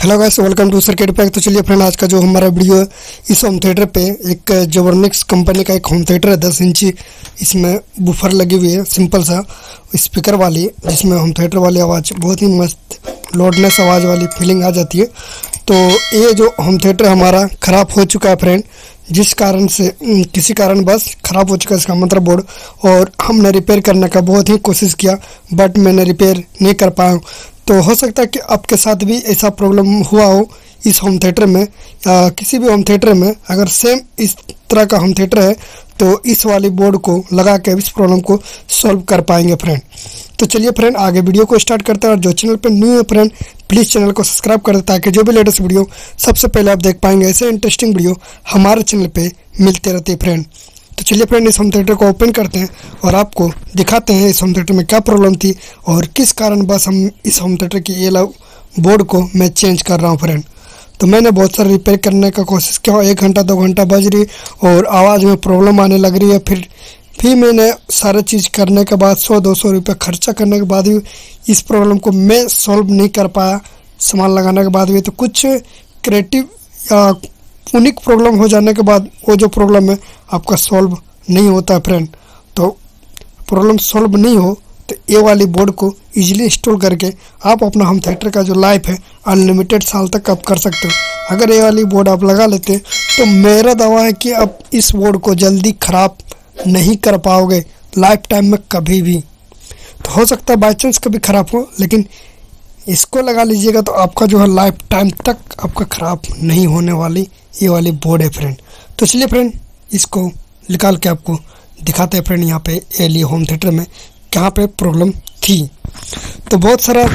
Hello guys, welcome to circuit pack. तो चलिए friend, आज का जो हमारा वीडियो है इस होम थिएटर पे एक जोबरनिक्स कंपनी का एक होम थिएटर है 10 इंची। इसमें बूफर लगी हुई है, सिंपल सा स्पीकर वाली, जिसमें होम थिएटर वाली आवाज़ बहुत ही मस्त लोडनेस आवाज़ वाली फीलिंग आ जाती है। तो ये जो होम थिएटर हमारा ख़राब हो चुका है फ्रेंड, जिस कारण से किसी कारण बस ख़राब हो चुका है इसका मदर बोर्ड, और हमने रिपेयर करने का बहुत ही कोशिश किया बट मैंने रिपेयर नहीं कर पाया। तो हो सकता है कि आपके साथ भी ऐसा प्रॉब्लम हुआ हो इस होम थिएटर में, या किसी भी होम थिएटर में अगर सेम इस तरह का होम थिएटर है तो इस वाली बोर्ड को लगा के इस प्रॉब्लम को सॉल्व कर पाएंगे फ्रेंड। तो चलिए फ्रेंड, आगे वीडियो को स्टार्ट करते हैं। और जो चैनल पर न्यू है फ्रेंड, प्लीज़ चैनल को सब्सक्राइब कर दें ताकि जो भी लेटेस्ट वीडियो सबसे पहले आप देख पाएंगे। ऐसे इंटरेस्टिंग वीडियो हमारे चैनल पर मिलते रहते हैं फ्रेंड। तो चलिए फ्रेंड, इस होम थिएटर को ओपन करते हैं और आपको दिखाते हैं इस होम थिएटर में क्या प्रॉब्लम थी और किस कारण बस हम इस होम थिएटर की ये बोर्ड को मैं चेंज कर रहा हूँ फ्रेंड। तो मैंने बहुत सारा रिपेयर करने का कोशिश किया, 1 घंटा 2 घंटा बज रही और आवाज़ में प्रॉब्लम आने लग रही है। फिर मैंने सारे चीज़ करने के बाद 100-200 रुपये खर्चा करने के बाद भी इस प्रॉब्लम को मैं सॉल्व नहीं कर पाया। सामान लगाने के बाद भी तो कुछ क्रिएटिव या यूनिक प्रॉब्लम हो जाने के बाद वो जो प्रॉब्लम है आपका सॉल्व नहीं होता है फ्रेंड। तो प्रॉब्लम सॉल्व नहीं हो तो ये वाली बोर्ड को इजीली इंस्टॉल करके आप अपना होम थिएटर का जो लाइफ है अनलिमिटेड साल तक आप कर सकते हो। अगर ये वाली बोर्ड आप लगा लेते तो मेरा दावा है कि आप इस बोर्ड को जल्दी ख़राब नहीं कर पाओगे लाइफ टाइम में कभी भी। तो हो सकता है बाई चांस कभी ख़राब हो, लेकिन इसको लगा लीजिएगा तो आपका जो है लाइफ टाइम तक आपका ख़राब नहीं होने वाली ये वाली बोर्ड है फ्रेंड। तो चलिए फ्रेंड, इसको निकाल के आपको दिखाते हैं फ्रेंड यहाँ पे एली होम थिएटर में कहाँ पे प्रॉब्लम थी। तो बहुत सारा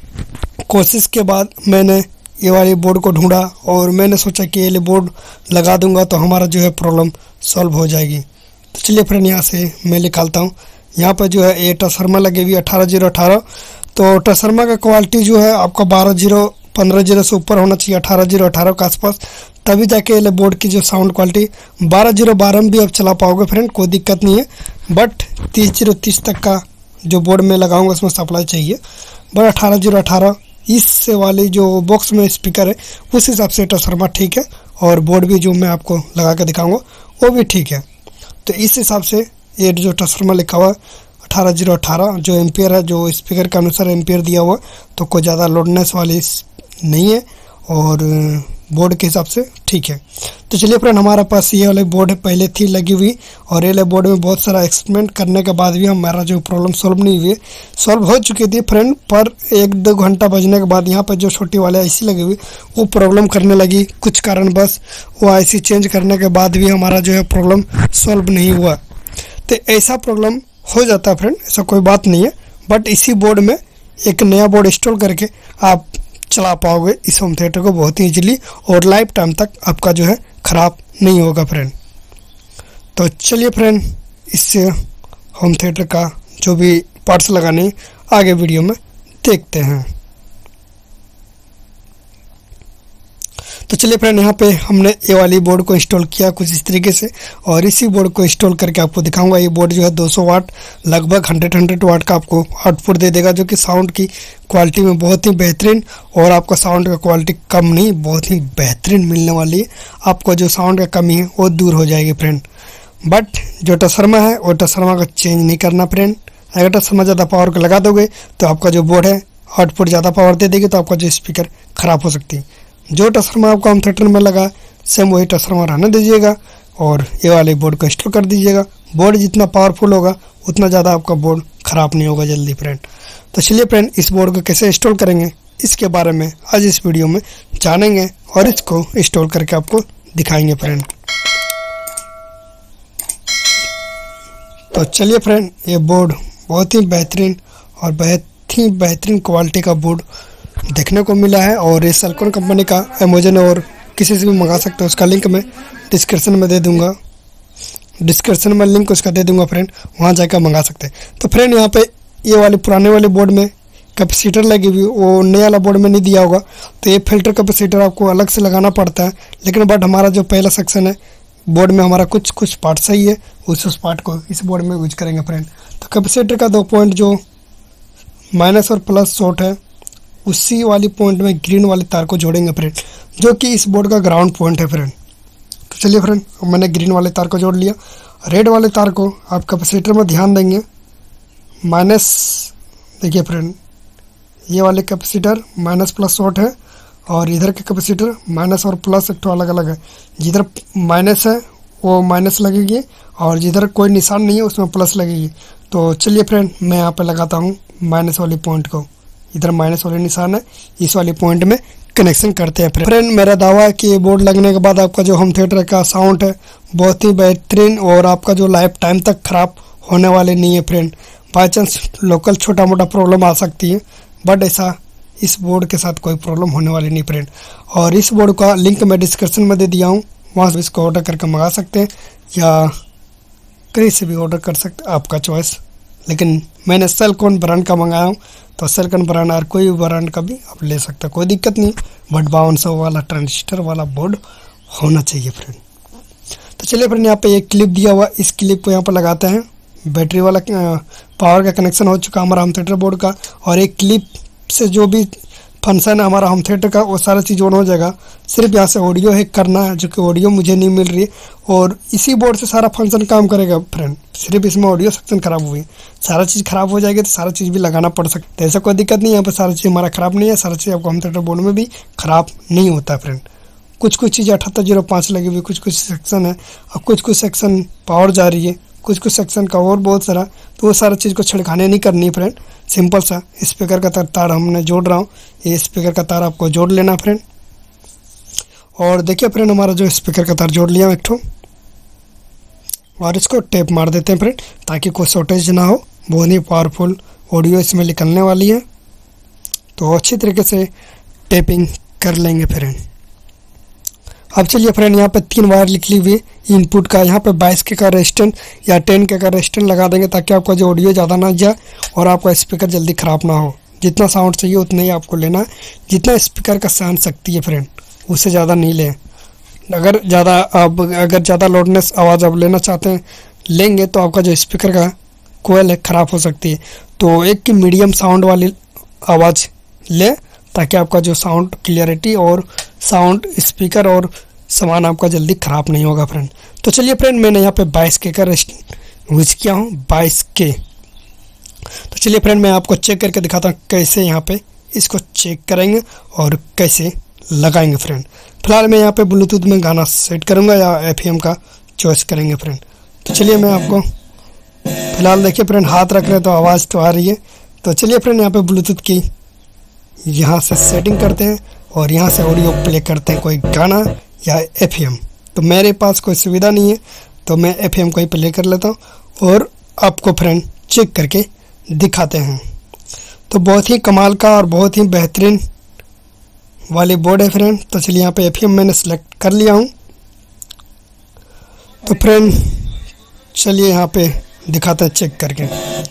कोशिश के बाद मैंने ये वाली बोर्ड को ढूंढा और मैंने सोचा कि ये बोर्ड लगा दूंगा तो हमारा जो है प्रॉब्लम सॉल्व हो जाएगी। तो चलिए फ्रेंड, यहाँ से मैं निकालता हूँ। यहाँ पर जो है ये ट्रांसफार्मर लगी हुई 18018। तो ट्रांसफार्मर का क्वालिटी जो है आपका 12-0-15 से ऊपर होना चाहिए, 18-0-18 के आसपास, तभी जाके ये बोर्ड की जो साउंड क्वालिटी 12-0-12 में भी आप चला पाओगे फ्रेंड, कोई दिक्कत नहीं है। बट 30-0-30 तक का जो बोर्ड में लगाऊंगा उसमें सप्लाई चाहिए। बट 18-0-18 इस वाली जो बॉक्स में स्पीकर है उस हिसाब से ट्रांसफार्मर ठीक है, और बोर्ड भी जो मैं आपको लगा के दिखाऊंगा वो भी ठीक है। तो इस हिसाब से ये जो ट्रांसफार्मर लिखा हुआ है 18-0-18 जो एम्पियर है, जो स्पीकर के अनुसार एम्पियर दिया हुआ, तो कोई ज़्यादा लोडनेस वाली नहीं है और बोर्ड के हिसाब से ठीक है। तो चलिए फ्रेंड, हमारे पास ये वाली बोर्ड पहले थी लगी हुई और ये बोर्ड में बहुत सारा एक्सपेरिमेंट करने के बाद भी हमारा जो प्रॉब्लम सॉल्व नहीं हुई, सॉल्व हो चुकी थी फ्रेंड। पर 1-2 घंटा बजने के बाद यहाँ पर जो छोटी वाली आईसी लगी हुई वो प्रॉब्लम करने लगी कुछ कारण, बस वो आईसी चेंज करने के बाद भी हमारा जो है प्रॉब्लम सॉल्व नहीं हुआ। तो ऐसा प्रॉब्लम हो जाता है फ्रेंड, ऐसा कोई बात नहीं है। बट इसी बोर्ड में एक नया बोर्ड इंस्टॉल करके आप चला पाओगे इस होम थिएटर को बहुत ही इजीली, और लाइफ टाइम तक आपका जो है ख़राब नहीं होगा फ्रेंड। तो चलिए फ्रेंड, इस होम थिएटर का जो भी पार्ट्स लगाने आगे वीडियो में देखते हैं। तो चलिए फ्रेंड, यहाँ पे हमने ये वाली बोर्ड को इंस्टॉल किया कुछ इस तरीके से, और इसी बोर्ड को इंस्टॉल करके आपको दिखाऊंगा। ये बोर्ड जो है 200 वाट लगभग 100 वाट का आपको आउटपुट दे देगा, जो कि साउंड की क्वालिटी में बहुत ही बेहतरीन, और आपका साउंड का क्वालिटी कम नहीं बहुत ही बेहतरीन मिलने वाली है। आपको जो साउंड का कमी है वो दूर हो जाएगी फ्रेंड। बट जो ट्रांसफार्मर है वो ट्रांसफार्मर को चेंज नहीं करना फ्रेंड। अगर ट्रांसफार्मर ज़्यादा पावर को लगा दोगे तो आपका जो बोर्ड है आउटपुट ज़्यादा पावर दे देगी, तो आपका जो स्पीकर ख़राब हो सकती है। जो ट्रांसफार्मर आपको होम थिएटर में लगा सेम वही ट्रांसफार्मर रहने दीजिएगा और ये वाले बोर्ड को इंस्टॉल कर दीजिएगा। बोर्ड जितना पावरफुल होगा उतना ज़्यादा आपका बोर्ड ख़राब नहीं होगा जल्दी फ्रेंड। तो चलिए फ्रेंड, इस बोर्ड को कैसे इंस्टॉल करेंगे इसके बारे में आज इस वीडियो में जानेंगे और इसको इंस्टॉल करके आपको दिखाएंगे फ्रेंड। तो चलिए फ्रेंड, ये बोर्ड बहुत ही बेहतरीन और बहुत ही बेहतरीन क्वालिटी का बोर्ड देखने को मिला है, और ये सेल्कॉन कंपनी का अमेजन और किसी से भी मंगा सकते हो। उसका लिंक मैं डिस्क्रिप्शन में दे दूंगा, डिस्क्रिप्शन में लिंक उसका दे दूंगा फ्रेंड, वहाँ जाकर मंगा सकते हैं। तो फ्रेंड, यहाँ पे ये वाली पुराने वाले बोर्ड में कैपेसिटर लगी हुई, वो नए वाला बोर्ड में नहीं दिया होगा, तो ये फिल्टर कैपेसिटर आपको अलग से लगाना पड़ता है। लेकिन बट हमारा जो पहला सेक्शन है बोर्ड में हमारा कुछ पार्ट सही है, उस पार्ट को इस बोर्ड में यूज करेंगे फ्रेंड। तो कैपेसिटर का 2 पॉइंट जो माइनस और प्लस शॉर्ट है उसी वाली पॉइंट में ग्रीन वाले तार को जोड़ेंगे फ्रेंड, जो कि इस बोर्ड का ग्राउंड पॉइंट है फ्रेंड। तो चलिए फ्रेंड, अब मैंने ग्रीन वाले तार को जोड़ लिया। रेड वाले तार को आप कैपेसिटर में ध्यान देंगे माइनस, देखिए फ्रेंड ये वाले कैपेसिटर माइनस प्लस शॉर्ट है और इधर के कैपेसिटर माइनस और प्लस एक तो अलग अलग है। जिधर माइनस है वो माइनस लगेगी और जिधर कोई निशान नहीं है उसमें प्लस लगेगी। तो चलिए फ्रेंड, मैं यहाँ पे लगाता हूँ माइनस वाली पॉइंट को, इधर माइनस वाले निशान है, इस वाली पॉइंट में कनेक्शन करते हैं फ्रेंड। मेरा दावा है कि ये बोर्ड लगने के बाद आपका जो होम थिएटर का साउंड है बहुत ही बेहतरीन और आपका जो लाइफ टाइम तक ख़राब होने वाले नहीं है फ्रेंड। बाई चांस लोकल छोटा मोटा प्रॉब्लम आ सकती है, बट ऐसा इस बोर्ड के साथ कोई प्रॉब्लम होने वाली नहीं फ्रेंड। और इस बोर्ड का लिंक मैं डिस्क्रिप्शन में दे दिया हूँ, वहाँ से इसको ऑर्डर करके मंगा सकते हैं या कहीं से भी ऑर्डर कर सकते हैं, आपका चॉइस। लेकिन मैंने सेलकॉन ब्रांड का मंगाया हूँ, तो सेलकॉन ब्रांड और कोई भी ब्रांड का भी आप ले सकते हैं, कोई दिक्कत नहीं। बट 5200 वाला ट्रांजिस्टर वाला बोर्ड होना चाहिए फ्रेंड। तो चलिए फ्रेंड, यहाँ पे एक क्लिप दिया हुआ, इस क्लिप को यहाँ पर लगाते हैं। बैटरी वाला पावर का कनेक्शन हो चुका हमारा होम थिएटर बोर्ड का, और एक क्लिप से जो भी फंक्शन है हमारा होम थिएटर का वो सारा चीज़ ऑन हो जाएगा। सिर्फ यहाँ से ऑडियो हैक करना है, जो कि ऑडियो मुझे नहीं मिल रही है, और इसी बोर्ड से सारा फंक्शन काम करेगा फ्रेंड। सिर्फ इसमें ऑडियो सेक्शन ख़राब हुई, सारा चीज़ ख़राब हो जाएगी तो सारा चीज़ भी लगाना पड़ सकता है। ऐसा कोई दिक्कत नहीं है, यहाँ पर सारा चीज़ हमारा ख़राब नहीं है, सारा चीज़ आपको होम थिएटर बोर्ड में भी ख़राब नहीं होता फ्रेंड। कुछ चीज़ें 7805 लगी हुई, कुछ सेक्शन है और कुछ सेक्शन पावर जा रही है, कुछ सेक्शन का और बहुत सारा, तो वो सारा चीज़ को छिड़काने नहीं करनी फ्रेंड। सिंपल सा स्पीकर का तार हमने जोड़ रहा हूँ, ये स्पीकर का तार आपको जोड़ लेना फ्रेंड। और देखिए फ्रेंड, हमारा जो स्पीकर का तार जोड़ लिया एक ठो, और इसको टेप मार देते हैं फ्रेंड, ताकि कोई शॉर्टेज ना हो। बहुत ही पावरफुल ऑडियो इसमें निकलने वाली है, तो अच्छी तरीके से टेपिंग कर लेंगे फ्रेंड। अब चलिए फ्रेंड, यहाँ पे 3 वायर निकली हुई इनपुट का, यहाँ पे 22 के का रेजिस्टेंस या 10 के का रेजिस्टेंस लगा देंगे, ताकि आपका जो ऑडियो ज़्यादा ना जाए और आपका स्पीकर जल्दी ख़राब ना हो। जितना साउंड चाहिए उतना ही आपको लेना है, जितना स्पीकर का सहन शक्ति है फ्रेंड, उससे ज़्यादा नहीं लें। अगर ज़्यादा लोडनेस आवाज़ आप लेना चाहते हैं लेंगे तो आपका जो स्पीकर का कोयल है ख़राब हो सकती है। तो एक की मीडियम साउंड वाली आवाज़ ले, ताकि आपका जो साउंड क्लियरिटी और साउंड स्पीकर और सामान आपका जल्दी ख़राब नहीं होगा फ्रेंड। तो चलिए फ्रेंड, मैंने यहाँ पे 22 के का यूज किया हूँ, 22 के। तो चलिए फ्रेंड, मैं आपको चेक करके दिखाता हूँ कैसे यहाँ पे इसको चेक करेंगे और कैसे लगाएंगे फ्रेंड। फिलहाल मैं यहाँ पे ब्लूटूथ में गाना सेट करूँगा या FM का चॉइस करेंगे फ्रेंड। तो चलिए मैं आपको फिलहाल देखिए फ्रेंड, हाथ रख रहे तो आवाज़ तो आ रही है। तो चलिए फ्रेंड, यहाँ पे ब्लूटूथ की यहाँ से सेटिंग करते हैं और यहाँ से ऑडियो प्ले करते हैं, कोई गाना या FM। तो मेरे पास कोई सुविधा नहीं है, तो मैं FM को ही प्ले कर लेता हूँ और आपको फ्रेंड चेक करके दिखाते हैं। तो बहुत ही कमाल का और बहुत ही बेहतरीन वाली बोर्ड है फ्रेंड। तो चलिए यहाँ पे FM मैंने सेलेक्ट कर लिया हूँ। तो फ्रेंड चलिए यहाँ पे दिखाते हैं चेक करके।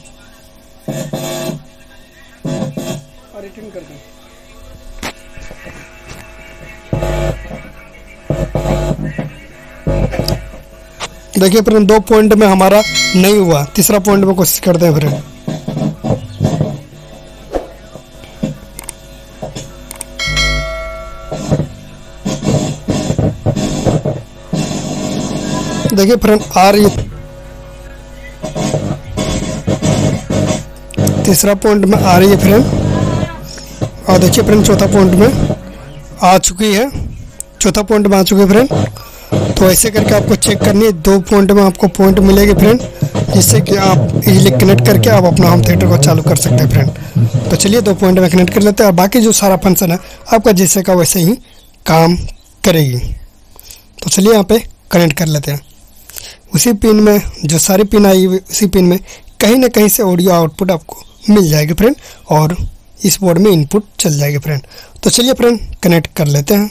देखिए फ्रेंड, 2 पॉइंट में हमारा नहीं हुआ, तीसरा पॉइंट में कोशिश करते हैं फ्रेंड। देखिए फ्रेंड, आ रही है, तीसरा पॉइंट में आ रही है फ्रेंड। और देखिए फ्रेंड, चौथा पॉइंट में आ चुकी है, चौथा पॉइंट में आ चुकी है फ्रेंड। तो ऐसे करके आपको चेक करनी है, 2 पॉइंट में आपको पॉइंट मिलेगी फ्रेंड, जिससे कि आप इजीली कनेक्ट करके आप अपना होम थिएटर को चालू कर सकते हैं फ्रेंड। तो चलिए 2 पॉइंट में कनेक्ट कर लेते हैं और बाकी जो सारा फंक्शन है आपका जैसे का वैसे ही काम करेगी। तो चलिए यहाँ पे कनेक्ट कर लेते हैं। उसी पिन में जो सारी पिन आई हुई, उसी पिन में कहीं ना कहीं से ऑडियो आउटपुट आपको मिल जाएगी फ्रेंड, और इस बोर्ड में इनपुट चल जाएगी फ्रेंड। तो चलिए फ्रेंड कनेक्ट कर लेते हैं।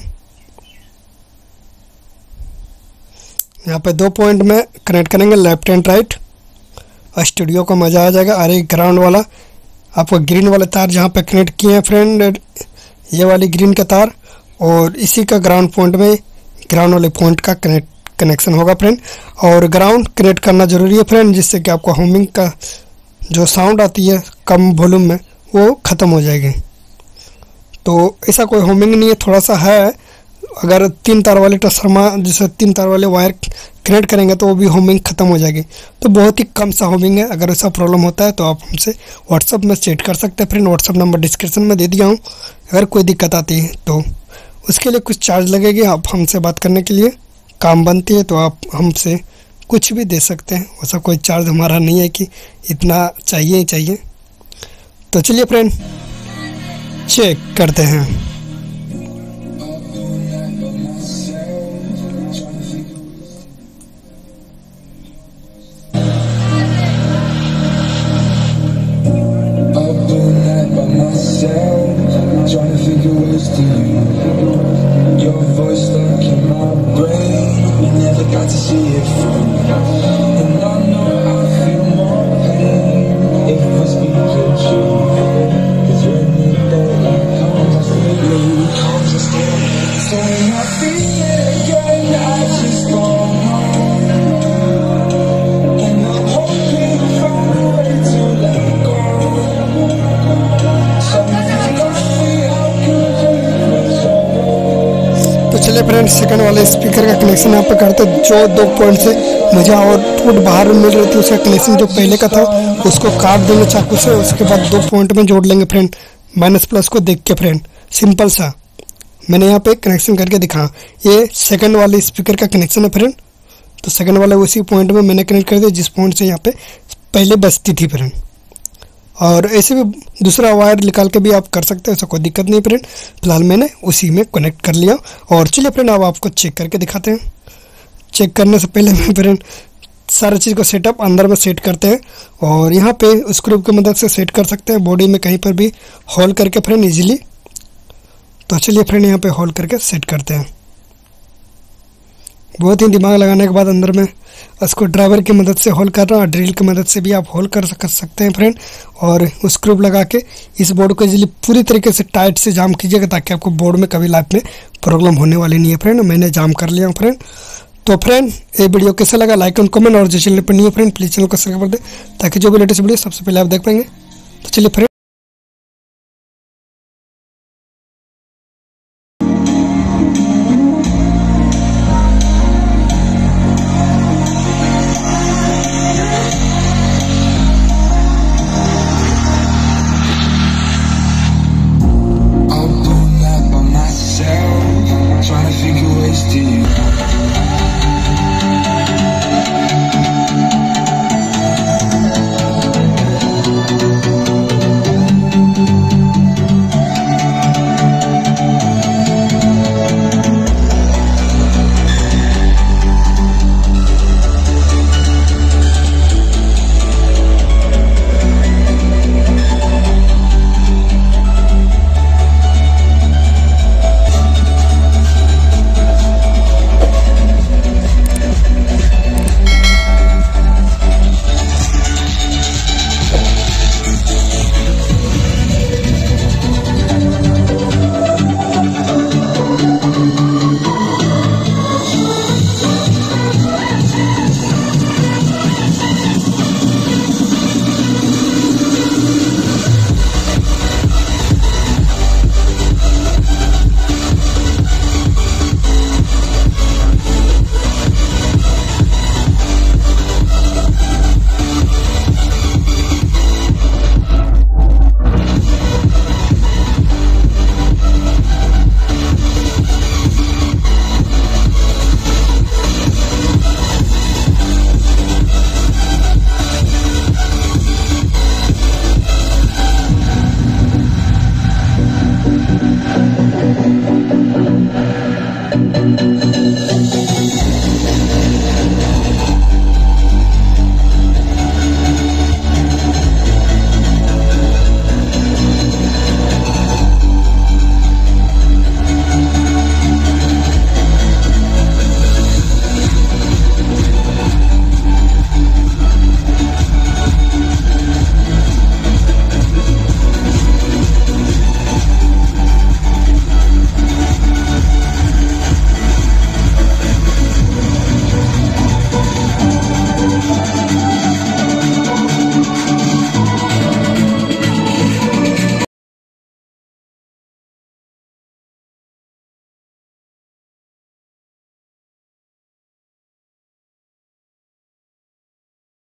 यहाँ पे 2 पॉइंट में कनेक्ट करेंगे, लेफ्ट एंड राइट, और स्टूडियो को मज़ा आ जाएगा। और एक ग्राउंड वाला आपको ग्रीन वाले तार जहाँ पे कनेक्ट किए हैं फ्रेंड, ये वाली ग्रीन का तार, और इसी का ग्राउंड पॉइंट में ग्राउंड वाले पॉइंट का कनेक्शन होगा फ्रेंड। और ग्राउंड कनेक्ट करना ज़रूरी है फ्रेंड, जिससे कि आपको होमिंग का जो साउंड आती है कम वॉल्यूम में वो ख़त्म हो जाएगी। तो ऐसा कोई होमिंग नहीं है, थोड़ा सा है। अगर 3 तार वाले ट्रांसफार्मर जैसे 3 तार वाले वायर कनेक्ट करेंगे तो वो भी होमिंग ख़त्म हो जाएगी। तो बहुत ही कम सा होमिंग है। अगर ऐसा प्रॉब्लम होता है तो आप हमसे व्हाट्सअप में चैट कर सकते हैं फ्रेंड। व्हाट्सअप नंबर डिस्क्रिप्शन में दे दिया हूँ। अगर कोई दिक्कत आती है तो उसके लिए कुछ चार्ज लगेगी। आप हमसे बात करने के लिए काम बनती है तो आप हमसे कुछ भी दे सकते हैं। ऐसा कोई चार्ज हमारा नहीं है कि इतना चाहिए ही चाहिए। तो चलिए फ्रेंड चेक करते हैं। Trying to figure ways to you. Your voice stuck in my brain. We never got to see it through. And I know I feel more pain if we're speaking true. 'Cause when the daylight comes, the blue comes and stays. So when I feel it again, I just don't know. And I'm hoping I find a way to let go. तो चलिए friends second वाले speaker का connection यहाँ पे करते हैं। जो 2 point से मुझे आउटपुट बाहर मिल रही थी उसका कनेक्शन जो पहले का था उसको काट देंगे चाकू से। उसके बाद 2 पॉइंट में जोड़ लेंगे फ्रेंड, माइनस प्लस को देख के फ्रेंड। सिंपल सा मैंने यहाँ पे कनेक्शन करके दिखा। ये सेकंड वाले स्पीकर का कनेक्शन है फ्रेंड। तो सेकंड वाले उसी पॉइंट में मैंने कनेक्ट कर दिया जिस पॉइंट से यहाँ पे पहले बजती थी फ्रेंड। और ऐसे भी दूसरा वायर निकाल के भी आप कर सकते हैं, ऐसा कोई दिक्कत नहीं फ्रेंड। फिलहाल मैंने उसी में कनेक्ट कर लिया। और चलिए फ्रेंड अब आपको चेक करके दिखाते हैं। चेक करने से पहले मैं फ्रेंड सारा चीज़ को सेटअप अंदर में सेट करते हैं। और यहाँ पे स्क्रू की मदद से सेट कर सकते हैं, बॉडी में कहीं पर भी होल करके फ्रेंड इजीली। तो चलिए फ्रेंड यहाँ पे होल करके सेट करते हैं। बहुत ही दिमाग लगाने के बाद अंदर में स्क्रू ड्राइवर की मदद से होल कर रहा हूँ। ड्रिल की मदद से भी आप होल कर सकते हैं फ्रेंड। और स्क्रू लगा के इस बोर्ड को इजीली पूरी तरीके से टाइट से जाम कीजिएगा ताकि आपको बोर्ड में कभी लाइफ में प्रॉब्लम होने वाली नहीं है फ्रेंड। मैंने जाम कर लिया हूँ फ्रेंड। तो फ्रेंड ये वीडियो कैसा लगा लाइक एंड कमेंट, और जो चैनल पर नहीं है फ्रेंड प्लीज़ चैनल को सब्सक्राइब कर दे ताकि जो भी लेटेस्ट वीडियो सबसे पहले आप देख पाएंगे। तो चलिए फ्रेंड